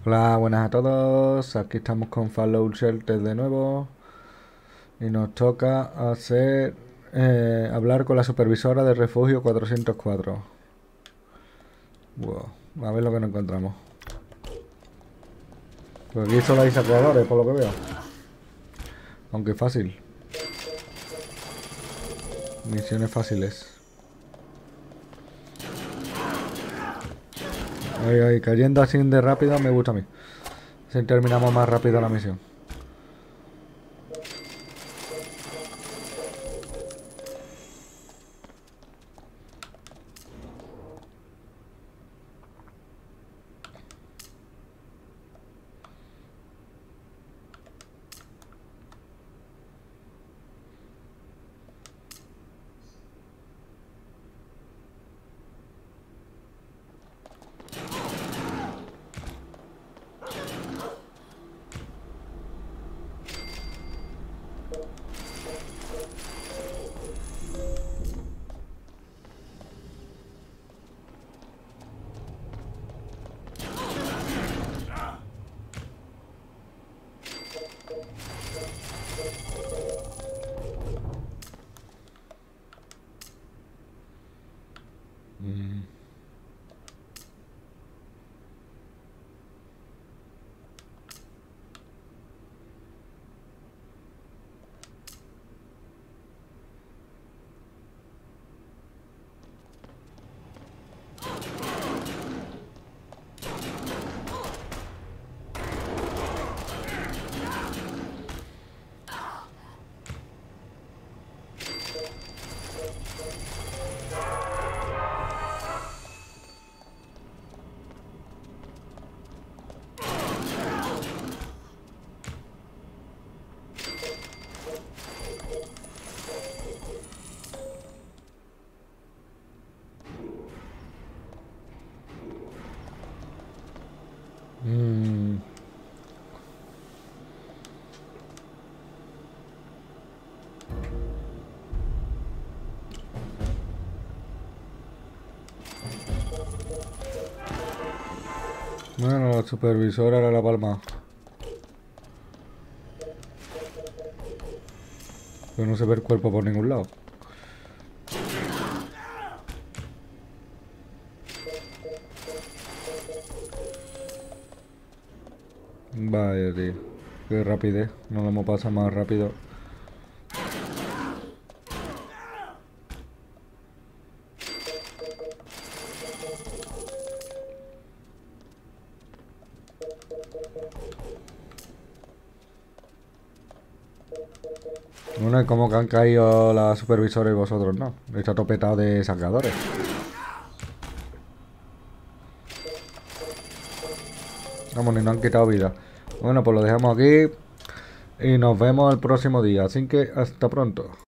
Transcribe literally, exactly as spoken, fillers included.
Hola, buenas a todos. Aquí estamos con Fallout Shelter de nuevo. Y nos toca hacer eh, hablar con la supervisora del refugio cuatrocientos cuatro. Wow, a ver lo que nos encontramos. Pues aquí solo hay saqueadores, por lo que veo. Aunque fácil. Misiones fáciles. Ahí, ahí, cayendo así de rápido me gusta a mí. Así terminamos más rápido la misión. Mm. Mm. Bueno, la supervisora era la palma. Pero no se ve el cuerpo por ningún lado. Vaya, tío. Qué rapidez. No lo hemos pasado más rápido. Bueno, es como que han caído la supervisora y vosotros no. Está topetado de saqueadores. Vamos, ni nos han quitado vida. Bueno, pues lo dejamos aquí. Y nos vemos el próximo día. Así que hasta pronto.